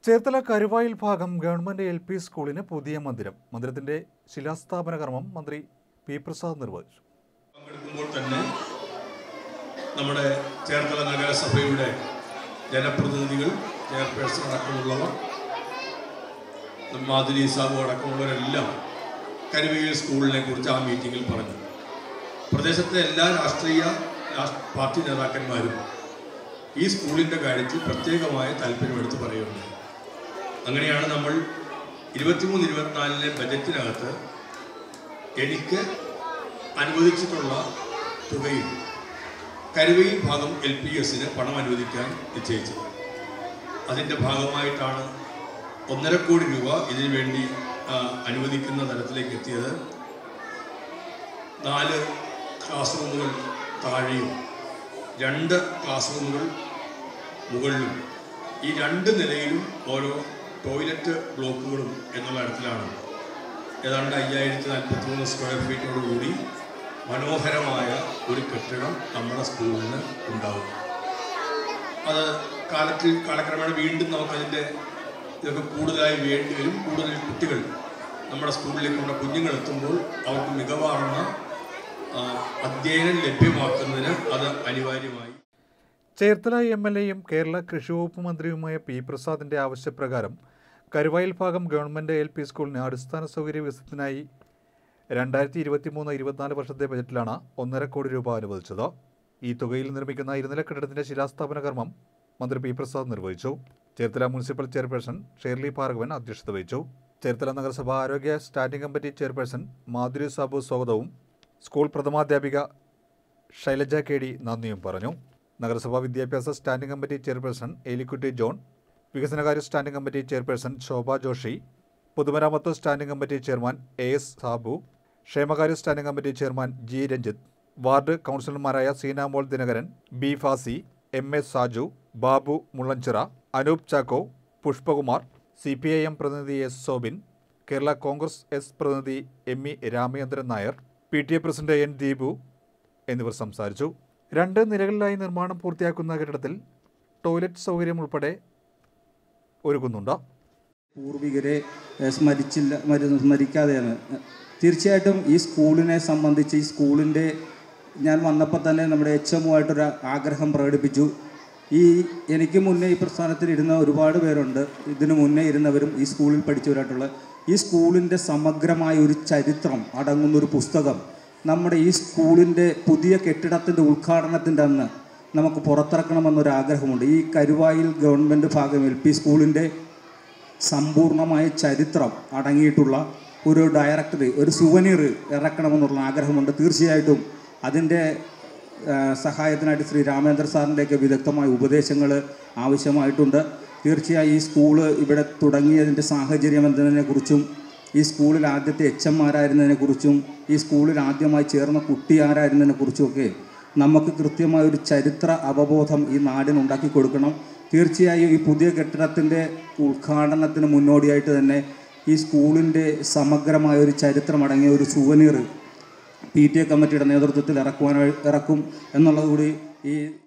ചേർത്തല കരുവായിൽ ഭാഗം government LP സ്കൂളിന് പുതിയ മന്ദിരം. മന്ദിരത്തിന്റെ ശിലാസ്ഥാപന കർമ്മം മന്ത്രി പി പ്രസാദ് നിർവഹിച്ചു. പങ്കെടുക്കുമ്പോൾ തന്നെ നമ്മുടെ ചേർത്തല നഗരസഭയുടെ ജനപ്രതിനിധികൾ, ചെയർപേഴ്സൺ അടക്കമുള്ളവർ, മാധുരി സാബു അടക്കമുള്ളവരെല്ലാം കരുവയിൽ സ്കൂളിനെ കുറിച്ച് ആ മീറ്റിങ്ങിൽ പറഞ്ഞു. പ്രദേശത്തെ എല്ലാ രാഷ്ട്രീയ പാർട്ടി നേതാക്കന്മാരും ഈ സ്കൂളിൻ്റെ കാര്യത്തിൽ പ്രത്യേകമായ താല്പര്യമെടുത്ത് പറയുന്നുണ്ട്. അങ്ങനെയാണ് നമ്മൾ 23-24 ബജറ്റിനകത്ത് എനിക്ക് അനുവദിച്ചിട്ടുള്ള തുകയിൽ കരുവയിൽ ഭാഗം LPSന് പണം അനുവദിക്കാൻ നിശ്ചയിച്ചത്. അതിൻ്റെ ഭാഗമായിട്ടാണ് 1.5 കോടി രൂപ ഇതിനു വേണ്ടി അനുവദിക്കുന്ന തരത്തിലേക്ക് എത്തിയത്. 4 ക്ലാസ് റൂമുകൾ താഴെയും 2 ക്ലാസ് റൂമുകൾ മുകളിലും, ഈ 2 നിലയിലും ഓരോ ടോയ്ലറ്റ് ബ്ലോക്കുകളും എന്നുള്ള തരത്തിലാണ് ഏതാണ്ട് 5043 സ്ക്വയർ ഫീറ്റോടുകൂടി മനോഹരമായ ഒരു കെട്ടിടം നമ്മുടെ സ്കൂളിന് ഉണ്ടാവും. അത് കാലക്രമേണ വീണ്ടും നമുക്കതിൻ്റെ ഇതൊക്കെ കൂടുതലായി വേണ്ടി വരും. കൂടുതൽ കുട്ടികൾ നമ്മുടെ സ്കൂളിലേക്ക് നമ്മുടെ കുഞ്ഞുങ്ങളെത്തുമ്പോൾ അവർക്ക് മികവാർന്ന അധ്യയനം ലഭ്യമാക്കുന്നതിന് അത് അനിവാര്യമായി. ചേർത്തല MLAയും കേരള കൃഷി വകുപ്പ് മന്ത്രിയുമായ പി പ്രസാദിന്റെ ആവശ്യപ്രകാരം കരുവായിൽ ഭാഗം ഗവൺമെന്റ് LP സ്കൂളിന് അടിസ്ഥാന സൗകര്യ വികസനത്തിനായി 2023-24 വർഷത്തെ ബജറ്റിലാണ് 1.5 കോടി രൂപ അനുവദിച്ചത്. ഈ തുകയിൽ നിർമ്മിക്കുന്ന 2 നില കെട്ടിടത്തിന്റെ ശിലാസ്ഥാപന കർമ്മം മന്ത്രി പി പ്രസാദ് നിർവഹിച്ചു. ചേർത്തല മുനിസിപ്പൽ ചെയർപേഴ്സൺ ഷേർലി ഭാർഗവൻ അധ്യക്ഷത വഹിച്ചു. ചേർത്തല നഗരസഭ ആരോഗ്യ standing committee chairperson Madhuri Sabu സ്വാഗതവും സ്കൂൾ പ്രഥമാധ്യാപിക ശൈലജ KD നന്ദിയും പറഞ്ഞു. നഗരസഭാ വിദ്യാഭ്യാസ standing committee chairperson Elikutty John, വികസനകാര്യ standing committee chairperson Shobha Joshi, പൊതുമരാമത്ത് standing committee chairman AS Sabu, ക്ഷേമകാര്യ standing committee chairman G Ranjith, ward കൗൺസിലർമാരായ Seenamol Dinakaran, B Fasi, MS Saju, Babu Mullanchira, Anoop Chacko, Pushpakumar, CPIM പ്രതിനിധി S സോബിൻ, കേരള കോൺഗ്രസ് S പ്രതിനിധി ME Ramachandran Nair, PTA president N Deepu എന്നിവർ സംസാരിച്ചു. 2 നിലകളിലായി നിർമ്മാണം പൂർത്തിയാക്കുന്ന കെട്ടിടത്തിൽ ടോയ്ലറ്റ് സൗകര്യം ഉൾപ്പെടെ ഒരുക്കുന്നുണ്ട്. പൂർവികരെ സ്മരിക്കാതെയാണ്. തീർച്ചയായിട്ടും ഈ സ്കൂളിനെ സംബന്ധിച്ച്, ഈ സ്കൂളിൻ്റെ ഞാൻ വന്നപ്പോൾ തന്നെ നമ്മുടെ HMOയായിട്ടൊരു ആഗ്രഹം പ്രകടിപ്പിച്ചു. എനിക്ക് മുന്നേ ഈ പ്രസ്ഥാനത്തിൽ ഇരുന്ന ഒരുപാട് പേരുണ്ട്, ഇതിനു മുന്നേ ഇരുന്നവരും ഈ സ്കൂളിൽ പഠിച്ചവരായിട്ടുള്ള. ഈ സ്കൂളിൻ്റെ സമഗ്രമായ ഒരു ചരിത്രം അടങ്ങുന്നൊരു പുസ്തകം നമ്മുടെ ഈ സ്കൂളിൻ്റെ പുതിയ കെട്ടിടത്തിൻ്റെ ഉദ്ഘാടനത്തിൻ്റെ അന്ന് നമുക്ക് പുറത്തിറക്കണമെന്നൊരാഗ്രഹമുണ്ട്. ഈ കരുവായിൽ ഗവൺമെൻറ് ഭാഗം LP സ്കൂളിൻ്റെ സമ്പൂർണ്ണമായ ചരിത്രം അടങ്ങിയിട്ടുള്ള ഒരു ഡയറക്ടറി, ഒരു സുവനീർ ഇറക്കണമെന്നുള്ള ആഗ്രഹമുണ്ട്. തീർച്ചയായിട്ടും അതിൻ്റെ സഹായത്തിനായിട്ട് ശ്രീ രാമേന്ദ്ര സാറിൻ്റെയൊക്കെ വിദഗ്ധമായ ഉപദേശങ്ങൾ ആവശ്യമായിട്ടുണ്ട്. തീർച്ചയായും ഈ സ്കൂള് ഇവിടെ തുടങ്ങിയതിൻ്റെ സാഹചര്യം എന്നതിനെക്കുറിച്ചും, ഈ സ്കൂളിൽ ആദ്യത്തെ HM ആരായിരുന്നതിനെക്കുറിച്ചും, ഈ സ്കൂളിൽ ആദ്യമായി ചേർന്ന കുട്ടി ആരായിരുന്നതിനെക്കുറിച്ചുമൊക്കെ നമുക്ക് കൃത്യമായൊരു ചരിത്ര അവബോധം ഈ നാടിനുണ്ടാക്കി കൊടുക്കണം. തീർച്ചയായും ഈ പുതിയ കെട്ടിടത്തിൻ്റെ ഉദ്ഘാടനത്തിന് മുന്നോടിയായിട്ട് തന്നെ ഈ സ്കൂളിൻ്റെ സമഗ്രമായൊരു ചരിത്രമടങ്ങിയ ഒരു സുവനീർ PTA കമ്മിറ്റിയുടെ നേതൃത്വത്തിൽ ഇറക്കും എന്നുള്ളത് കൂടി ഈ